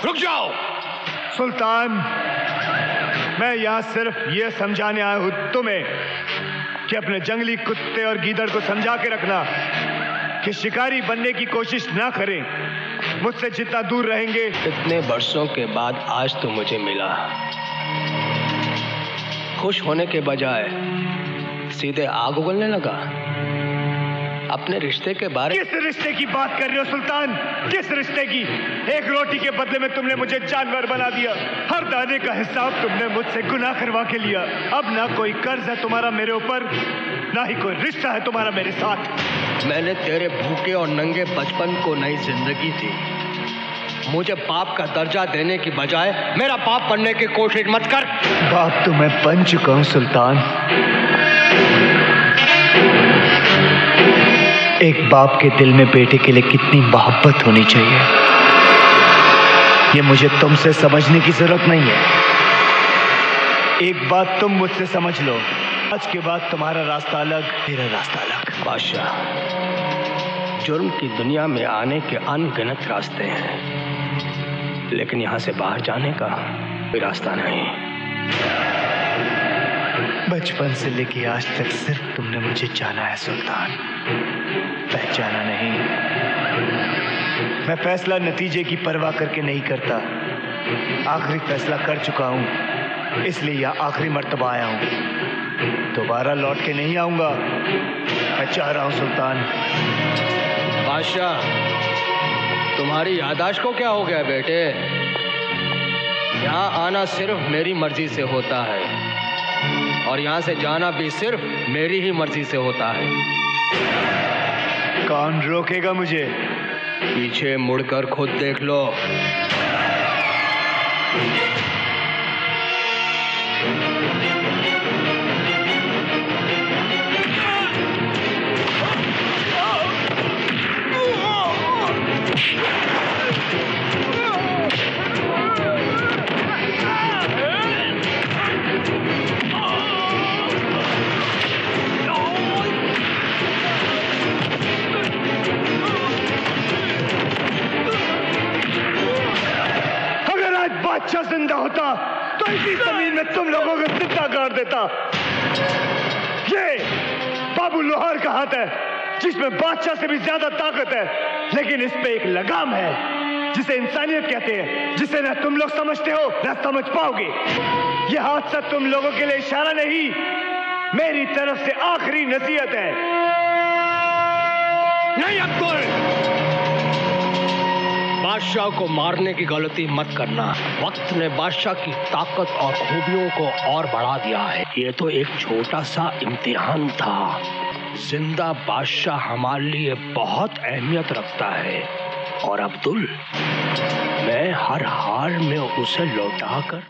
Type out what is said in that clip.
रुक जाओ। सुल्तान, मैं यहाँ सिर्फ ये समझाने आया हूँ तुम्हें कि अपने जंगली कुत्ते और गीदड़ को समझा के रखना कि शिकारी बनने की कोशिश ना करें। मुझसे जितना दूर रहेंगे। इतने वर्षों के बाद आज तो मुझे मिला। खुश होने के बजाय सीधे आग उगलने लगा। अपने रिश्ते के बारे किस रिश्ते की बात कर रहे हो सुल्तान? किस रिश्ते की? एक रोटी के बदले में तुमने मुझे जानवर बना दिया। हर दाने का हिसाब तुमने मुझसे गुनाह करवा के लिया। अब ना कोई कर्ज है तुम्हारा मेरे ऊपर, ना ही कोई रिश्ता है तुम्हारा मेरे साथ। मैंने तेरे भूखे और नंगे बचपन को नई जिंदगी दी। मुझे बाप का दर्जा देने की बजाय मेरा बाप बनने की कोशिश मत कर। बाप तो मैं बन चुका हूं सुल्तान। एक बाप के दिल में बेटे के लिए कितनी मोहब्बत होनी चाहिए, ये मुझे तुमसे समझने की जरूरत नहीं है। एक बात तुम मुझसे समझ लो, आज के बाद तुम्हारा रास्ता अलग, मेरा रास्ता अलग। बादशाह, जुर्म की दुनिया में आने के अनगिनत रास्ते हैं, लेकिन यहाँ से बाहर जाने का कोई रास्ता नहीं। बचपन से लेके आज तक सिर्फ तुमने मुझे जाना है सुल्तान, पहचाना नहीं। मैं फैसला नतीजे की परवाह करके नहीं करता। आखिरी फैसला कर चुका हूं, इसलिए यह आखिरी मर्तबा आया हूं। दोबारा लौट के नहीं आऊंगा। मैं चाह रहा हूं सुल्तान। बादशाह, तुम्हारी याददाश्त को क्या हो गया बेटे? यहाँ आना सिर्फ मेरी मर्जी से होता है और यहाँ से जाना भी सिर्फ मेरी ही मर्जी से होता है। कौन रोकेगा मुझे? पीछे मुड़कर खुद देख लो। बादशाह जिंदा होता तो इसी जमीन में तुम लोगों को जिंदा गाड़ देता। ये बाबू लोहार का हाथ है जिसमें बादशाह से भी ज्यादा ताकत है, लेकिन इस पे एक लगाम है जिसे इंसानियत कहते हैं, जिसे ना तुम लोग समझते हो ना समझ पाओगे। ये हादसा तुम लोगों के लिए इशारा नहीं, मेरी तरफ से आखिरी नसीहत है। नहीं अब्दुल, बादशाह को मारने की गलती मत करना। वक्त ने बादशाह की ताकत और खूबियों को और बढ़ा दिया है। ये तो एक छोटा सा इम्तिहान था। जिंदा बादशाह हमारे लिए बहुत अहमियत रखता है और अब्दुल, मैं हर हाल में उसे लौटाकर